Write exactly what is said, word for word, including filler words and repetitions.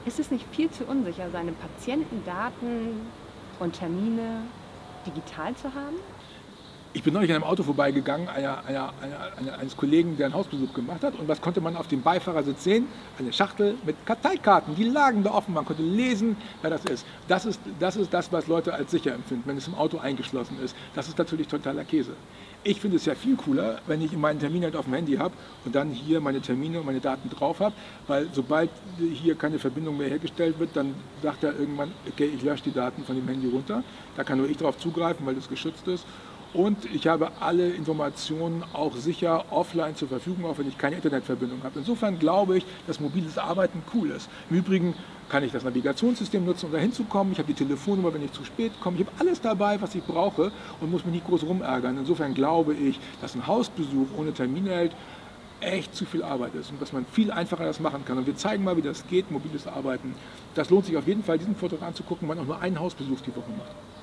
Ist es nicht viel zu unsicher, seine Patientendaten und Termine digital zu haben? Ich bin neulich an einem Auto vorbeigegangen, einer, einer, einer, einer, eines Kollegen, der einen Hausbesuch gemacht hat. Und was konnte man auf dem Beifahrersitz sehen? Eine Schachtel mit Karteikarten. Die lagen da offen. Man konnte lesen, wer das ist. Das ist das, ist das was Leute als sicher empfinden, wenn es im Auto eingeschlossen ist. Das ist natürlich totaler Käse. Ich finde es ja viel cooler, wenn ich meinen Termin halt auf dem Handy habe und dann hier meine Termine und meine Daten drauf habe, weil sobald hier keine Verbindung mehr hergestellt wird, dann sagt er irgendwann, okay, ich lösche die Daten von dem Handy runter. Da kann nur ich darauf zugreifen, weil das geschützt ist. Und ich habe alle Informationen auch sicher offline zur Verfügung, auch wenn ich keine Internetverbindung habe. Insofern glaube ich, dass mobiles Arbeiten cool ist. Im Übrigen kann ich das Navigationssystem nutzen, um da hinzukommen. Ich habe die Telefonnummer, wenn ich zu spät komme. Ich habe alles dabei, was ich brauche und muss mich nicht groß rumärgern. Insofern glaube ich, dass ein Hausbesuch ohne Terminheld echt zu viel Arbeit ist und dass man viel einfacher das machen kann. Und wir zeigen mal, wie das geht, mobiles Arbeiten. Das lohnt sich auf jeden Fall, diesen Vortrag anzugucken, wenn man auch nur einen Hausbesuch die Woche macht.